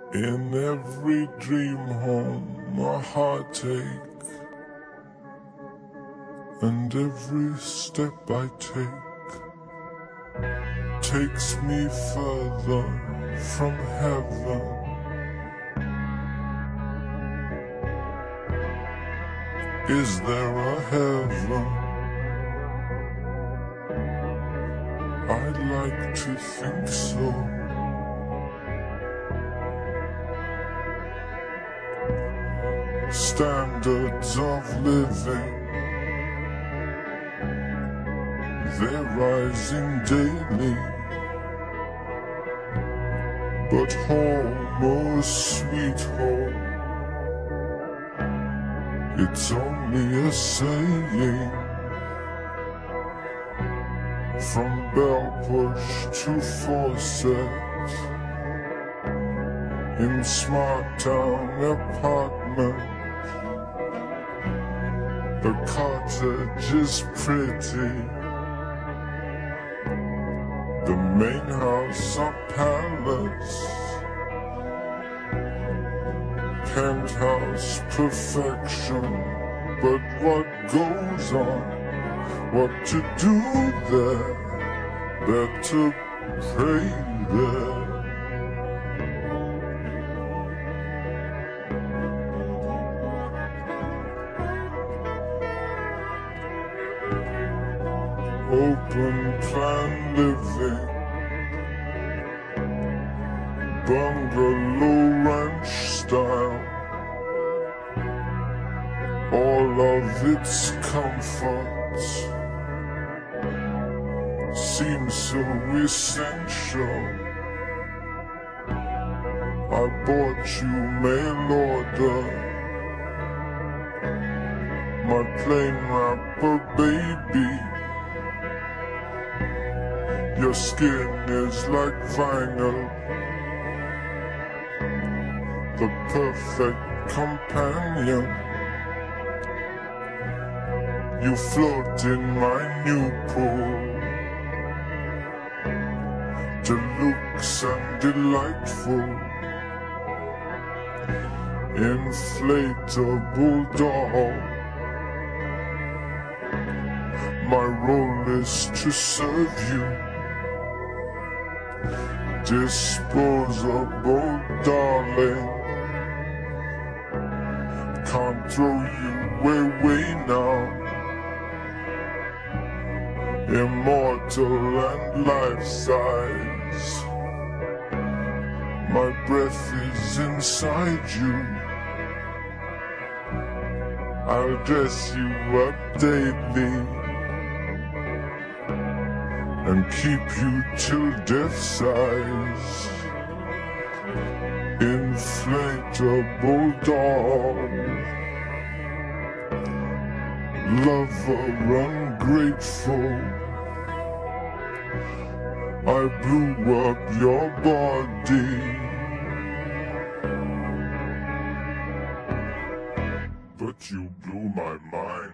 In every dream home, a heartache, and every step I take takes me further from heaven. Is there a heaven? I'd like to think so. Standards of living, they're rising daily, but home, oh sweet home, it's only a saying. From bell push to faucet, in smart town apartment, the cottage is pretty, the main house a palace, penthouse perfection. But what goes on, what to do there, better pray there. Open plan living, bungalow ranch style, all of its comforts seem so essential. I bought you mail order, my plain wrapper baby. Your skin is like vinyl, the perfect companion. You float in my new pool, deluxe and delightful, inflatable doll. My role is to serve you, disposable darling. Can't throw you away now. Immortal and life-size, my breath is inside you. I'll dress you up daily and keep you till death size. Inflatable doll, lover ungrateful. I blew up your body, but you blew my mind.